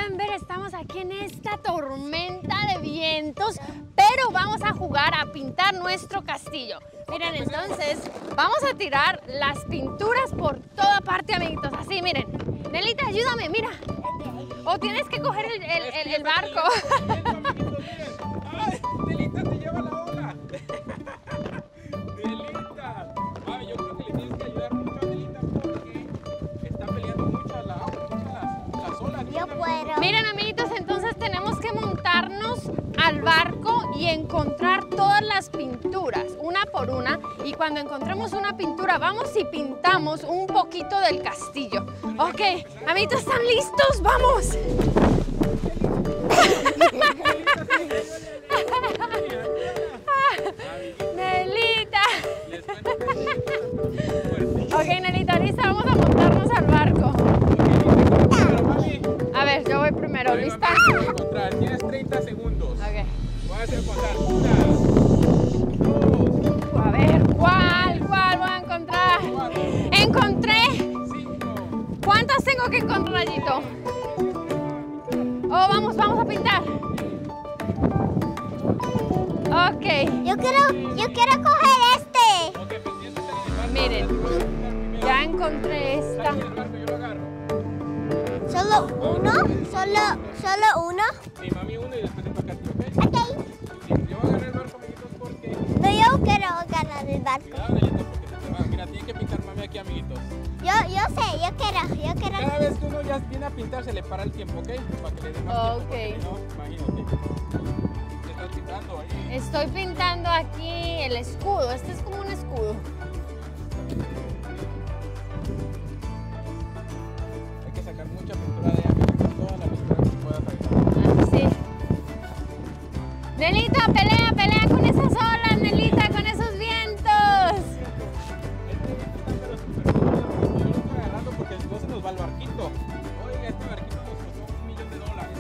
pueden ver, estamos aquí en esta tormenta de vientos, pero vamos a jugar a pintar nuestro castillo. Miren, entonces vamos a tirar las pinturas por toda parte, amiguitos. Así, miren. Nelita, ayúdame, mira. O tienes que coger el barco. ¡Ay, Nelita, te lleva la ola! Nelita. Ay, yo creo que le tienes que ayudar mucho a Nelita porque está peleando mucho la agua, mucho las olas. Yo puedo. Miren, amiguitos, entonces tenemos que montarnos al barco y encontrar todas las pinturas, una por una. Y cuando encontremos una pintura, vamos y pintamos un poquito del castillo. Ok, amiguitos, ¿están listos? ¡Vamos! Nelita. Ok, Nelita, lista, vamos a montarnos al barco. A ver, yo voy primero, ¿lista? Tienes 30 segundos. Ok. Voy a hacer contar. 1, 2, A ver, ¿cuál voy a encontrar? 4, ¡Encontré! 5. ¿Cuántas tengo que encontrar, Rayito? Oh, vamos a pintar. Ok. Yo quiero coger este. Ok, pues tienes que estar en el barco. Miren, ya encontré esta. Sal en el barco, yo lo agarro. ¿Solo uno? ¿Solo uno? Sí, mami, uno y después te toca a ti, ¿ok? Ok. Sí, yo voy a agarrar el barco, amiguitos, porque... No, yo quiero ganar el barco. Cuidado, Nelita, porque se te va. Mira, tiene que pintar mami aquí, amiguitos. Yo sé, yo quiero. Cada vez que uno ya viene a pintar, se le para el tiempo, ¿ok? Para que le dé más tiempo. Ok. Porque si no, imagínate. ¿Qué estás pintando ahí? Estoy pintando aquí el escudo. Este es como un escudo. Hay que sacar mucha pintura de ella, toda la pintura que pueda sacar. Sí. Nelita, pelea con esas olas, Nelita, con esos vientos. Yo lo estoy agarrando porque no se nos va el barquito. Oiga, este barquito nos costó $1 millón.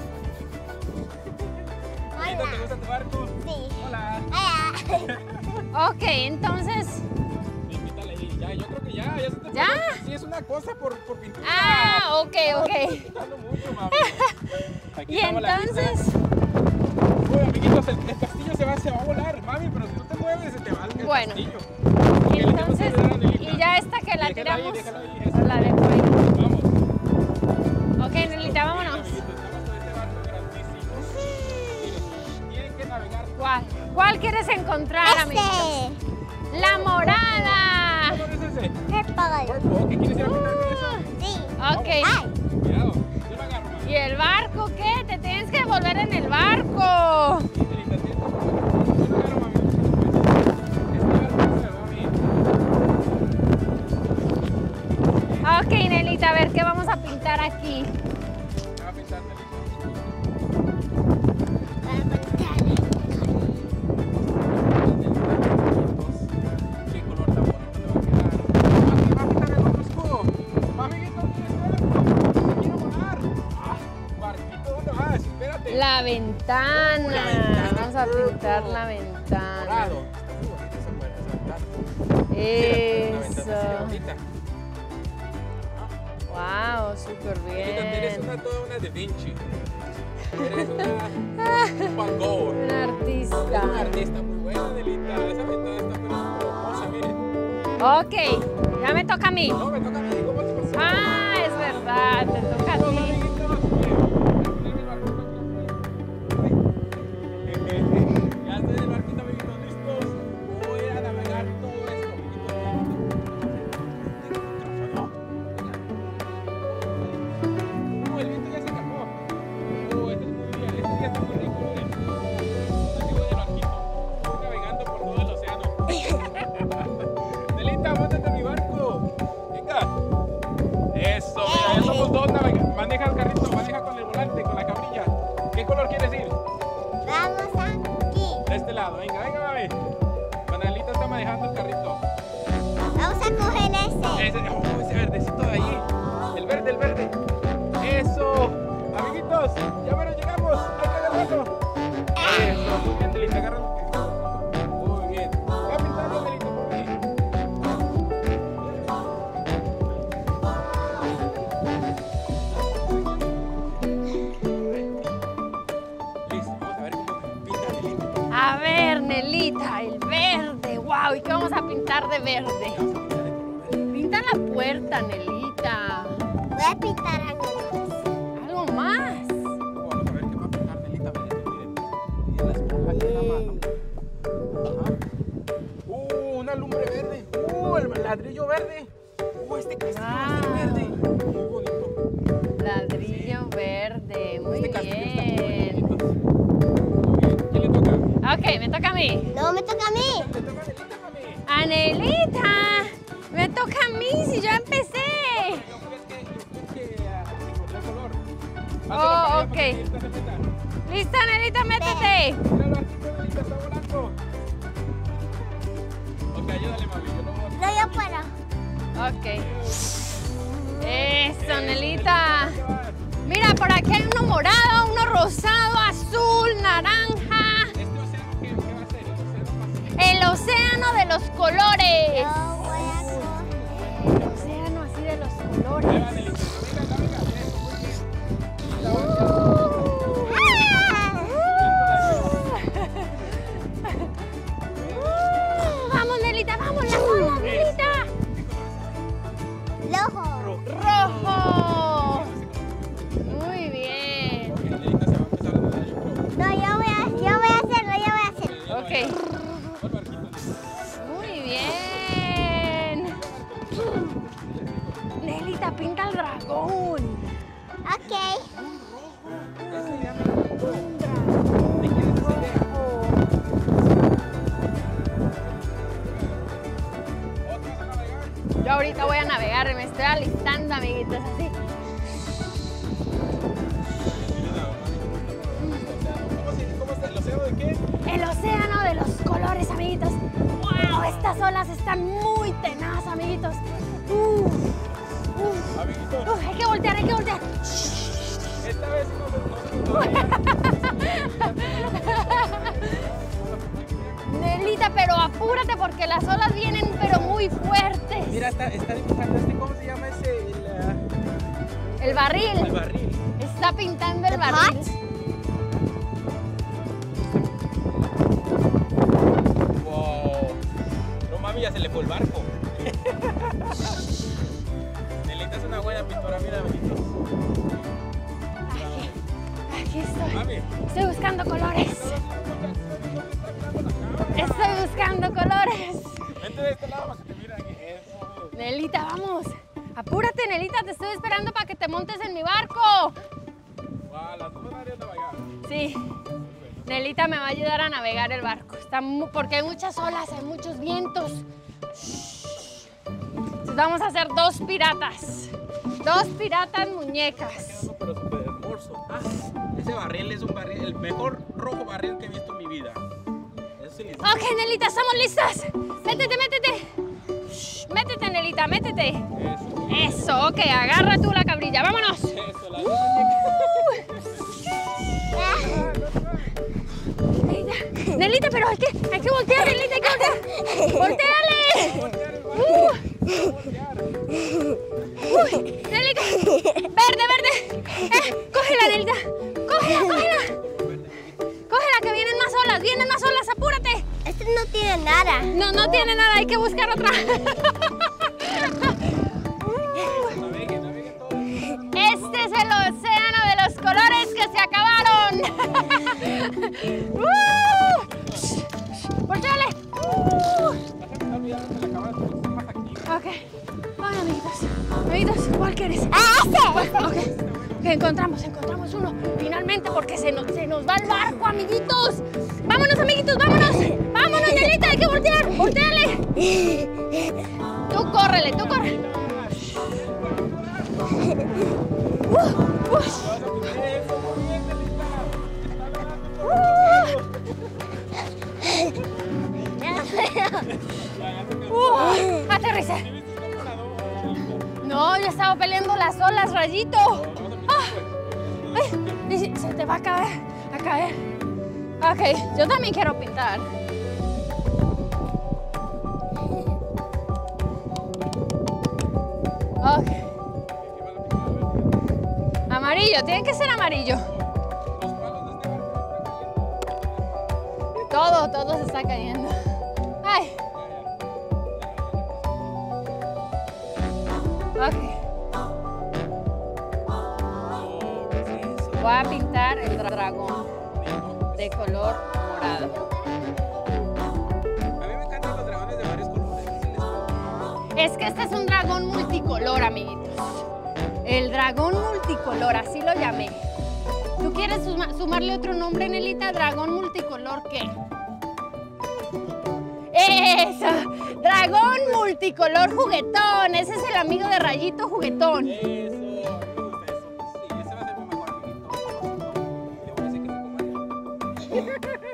Nelita, ¿te gusta tu barco? Sí. Hola. Ok, entonces... Sí, píntale ahí. Ya, yo creo que ya se te ¿Ya? Sí, es una cosa por pintura. Ah, ok. Estás pintando mucho, mami. Aquí Y estamos la entonces... lista. Uy, amiguitos, el castillo se va a volar, mami, pero si no te mueves se te va el Bueno. castillo. Y Ok, le tenemos que entonces... ayudar a Nelita. Y ya esta que la Déjala ahí, tiramos... déjala ahí, esa. La dejo ahí. Vamos. Ok, Nelita, vámonos. Amiguitos, estamos con este barco grandísimo. Miren, tienen que navegar. ¿Cuál quieres encontrar, amiguitos? Este. ¡La morada! ¿Cuál es ese? Purple. Purple. ¿Qué quieres ir a pintar con eso? Sí. Ok. Ay. Cuidado, yo lo agarro, mami. ¿Y el barco qué? Te tienes que devolver en el barco. Sí, Nelita, tienes que yo lo agarro, mami. Este barco se va, mami. Ok, Nelita, a ver qué vamos a pintar aquí. ¿Qué va a pintar, Nelita? Qué color tan bonito le va a quedar. Mami, va a pintar el otro escudo. Amiguito, ¿qué quiero volar? Barquito, ¿dónde vas? Espérate. La ventana. La ventana, Vamos a pintar purple. la ventana. Dorado. Está muy bonita esa ventana. Una ventana así de Eso. bonita. Wow, súper Amiguita, eres bien. toda una Da Vinci. Eres un Van Gogh. Un Eres una artista. artista muy buena, Nelita. Esa ventana está pero hermosa, miren. Ok, ya me toca a mí. No, me toca a mí. ¿Cómo te pasó? Ah, es verdad, te toca a Los ti. amiguitos, miren. Ya estoy en el barquito, amiguitos, listos. Voy a navegar todo esto, amiguitos. El viento ya se calmó. Este es muy bien. Este día está muy rico, miren. Aquí voy en el barquito. Estoy navegando por todo el océano. Nelita, móntate en mi barco. Venga. Eso, mira, ya somos dos navegantes. Maneja el carrito, maneja con el pintar de verde? Pinta la puerta, Nelita. Voy a pintar algo más. ¿Algo más? Vamos a ver qué va a pintar Nelita. Miren. Tiene la esponja aquí en la mano. Ajá. Una lumbre verde. El ladrillo verde. Este castillo va a ser verde. Muy bonito. Ladrillo verde. Muy Este castillo está muy bien. bonito. Muy bien. ¿Quién le toca? Ok, me toca a mí. No, me toca a mí. Le toca a Nelita, mami. Anelita, me toca a mí si yo empecé. Yo creo que encontré el color. Oh, Hazlo para allá ok. para que Nelita se meta. Lista, Anelita, métete. Míralo, aquí Nelita está volando. Ok, ayúdale, mami. Yo lo voy a... No, yo puedo. Ok. Eso, Anelita. Mira, por aquí hay uno morado, uno rosado, azul, naranja. ¿Este océano qué va a ser? El océano de los colores. Yo voy a El océano así de los Ahí va, colores. Nelita. Venga, venga. Eso, muy bien. Vamos, Nelita, vamos, la cola, Nelita. Rojo. Rojo. Muy bien. Ok, Nelita se va a empezar a nadar, yo creo. No, yo voy a hacerlo, yo voy a hacerlo. Ok. ¿Cuál barquito? Muy bien. Nelita, pinta el dragón. Ok. Ese se llama ¿de quién es esa idea? ¿Otra vas a navegar? Yo ahorita voy a navegar, me estoy alistando, amiguitos, así. ¿Cómo está? ¿El océano de qué? El océano de los colores, amiguitos. ¡Wow! Estas olas están muy tenaz, amiguitos. Amiguitos, Hay que voltear, hay que voltear. esta vez no. Nelita, pero apúrate porque las olas vienen pero muy fuertes. Mira, está dibujando ¿cómo se llama ese? El El barril. barril. Está pintando el The barril. pot? Wow. No mami, ya se le fue el barco. Nelita es una buena pintora, mira, amiguitos. Aquí estoy. Mami. Estoy buscando colores. Estoy buscando colores. Vente de este lado para que te miren aquí. Eso. Nelita, vamos. Apúrate, Nelita, te estoy esperando para que te montes en mi barco. Wow, las dos van a ir a navegar. Sí. Nelita me va a ayudar a navegar el barco. Porque hay muchas olas, hay muchos vientos. Entonces vamos a hacer dos piratas. Dos piratas muñecas. Pero súper hermoso. Ese barril es un barril, el mejor rojo barril que he visto en mi vida. Eso sí les digo. Ok, Nelita, estamos listas. Métete, métete. Métete, Nelita, métete. Eso. Eso, ok, agarra tú la cabrilla. Vámonos. Eso, la Nelita, Nelita, pero hay que voltear, Nelita, hay que voltear. ¡Volteale! Nelita, verde, verde. Cógela, Nelita. Cógela, cógela. Cógela, que vienen más olas, apúrate. Este no tiene nada. No, no tiene nada, hay que buscar otra. Naveguen todo. Este es el océano de los colores que se acabaron. ¡Volteale! La gente está olvidando de la cámara porque son más activos. Ok. Ay, amiguitos. Amiguitos, ¿cuál quieres? ¡Ah, ese! Ok. Encontramos uno. Finalmente, porque se nos va el barco, amiguitos. Vámonos, amiguitos, vámonos. Vámonos, Nelita, hay que voltear. Volteale. Tú córrele, tú corre. Eso, muy bien, Nelita. Aterriza. ¿Sí viste cómo nadó, Nelita? No, yo estaba peleando las olas, Rayito. Ay, se te va a caer, Ok, yo también quiero pintar. Ok. Amarillo, tiene que ser amarillo. Los palos de este barco están cayendo. Todo se está cayendo. Ay, Voy a pintar el dragón de color morado. A mí me encantan los dragones de varios colores. Es que este es un dragón multicolor, amiguitos. El dragón multicolor, así lo llamé. ¿Tú quieres sumarle otro nombre, Nelita? ¿Dragón multicolor qué? ¡Eso! ¡Dragón multicolor juguetón! Ese es el amigo de Rayito Juguetón. Eso, me gusta eso. Sí, ese va a ser mi mejor amiguito. Le voy a decir que se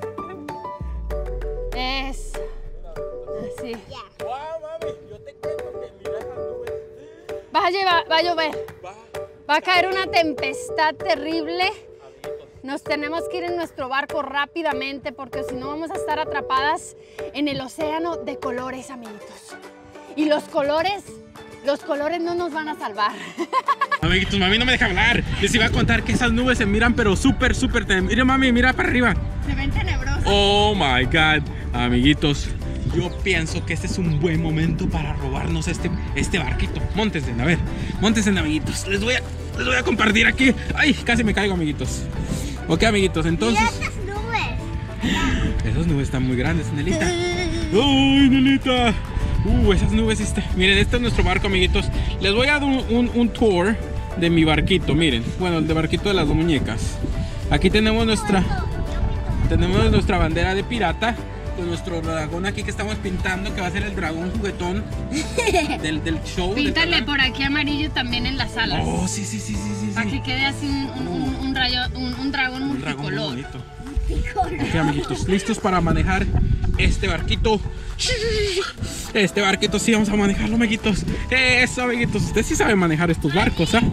coma ya. Eso. Así. ¡Guau, mami! Yo te cuento que mira esas nubes. Va a llover. Va a caer una tempestad terrible. Nos tenemos que ir en nuestro barco rápidamente porque si no vamos a estar atrapadas en el océano de colores, amiguitos. Y los colores no nos van a salvar. Amiguitos, mami no me deja hablar. Les iba a contar que esas nubes se miran pero súper. Mira, mami, mira para arriba. Se ven tenebrosas. Oh my God. Amiguitos, yo pienso que este es un buen momento para robarnos este barquito. Móntense, a ver. Móntense, amiguitos. Les voy a compartir aquí. Ay, casi me caigo, amiguitos. Ok, amiguitos, entonces... Mira estas nubes. Esas nubes están muy grandes, Nelita. ¡Ay, Nelita! Esas nubes, miren, este es nuestro barco, amiguitos. Les voy a dar un tour de mi barquito, miren. Bueno, el de barquito de las dos muñecas. Aquí tenemos nuestra bandera de pirata. Con nuestro dragón aquí que estamos pintando, que va a ser el dragón juguetón del show. Píntale por aquí amarillo también en las alas. Oh, sí. Para que quede así un dragón multicolor. Ok, amiguitos, listos para manejar este barquito. Este barquito sí vamos a manejarlo, amiguitos. Eso, amiguitos, ustedes sí saben manejar estos barcos, ¿ah?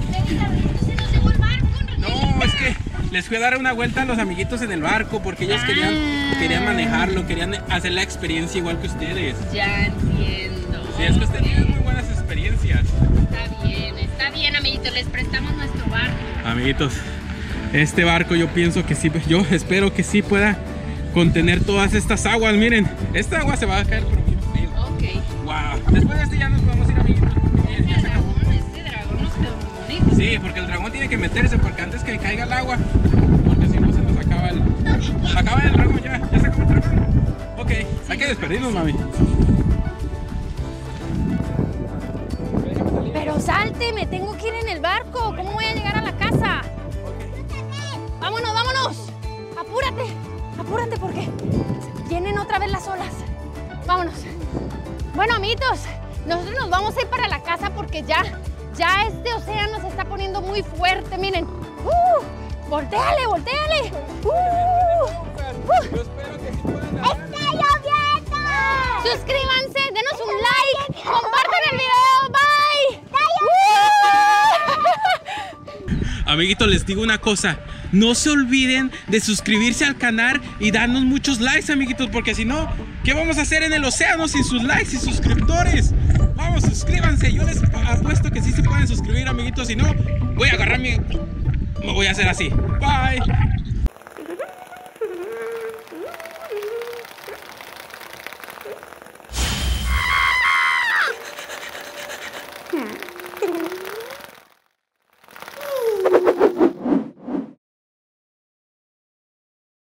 No, es que les fui a dar una vuelta a los amiguitos en el barco porque ellos querían manejarlo, querían hacer la experiencia igual que ustedes. Ya entiendo. Sí, es que ustedes tienen muy buenas experiencias. Está bien, amiguitos, les prestamos nuestro barco. Amiguitos, este barco yo pienso que sí, yo espero que sí pueda contener todas estas aguas. Miren, esta agua se va a caer por bien feo. Ok. Wow. Después de este ya nos podemos ir, amiguitos. Miren, ya se acabó. Este dragón nos quedó muy bonito. Sí, porque el dragón tiene que meterse porque antes que caiga el agua, porque si no se nos acaba el dragón ya se acabó el dragón. Ok, hay que despedirnos, mami. Pero salte, me tengo que ir en el barco. ¿Cómo voy a llegar a la casa? Vámonos. Apúrate porque vienen otra vez las olas. Vámonos. Bueno, amiguitos, nosotros nos vamos a ir para la casa porque ya este océano se está poniendo muy fuerte. Miren. Voltéale. Yo espero que sí puedan nadar. ¡Está lloviendo! Suscríbanse, denos un like, compartan el video. Bye. Amiguitos, les digo una cosa. No se olviden de suscribirse al canal y darnos muchos likes, amiguitos, porque si no, ¿qué vamos a hacer en el océano sin sus likes y suscriptores? Vamos, suscríbanse. Yo les apuesto que sí se pueden suscribir, amiguitos. Si no, voy a agarrar me voy a hacer así. Bye.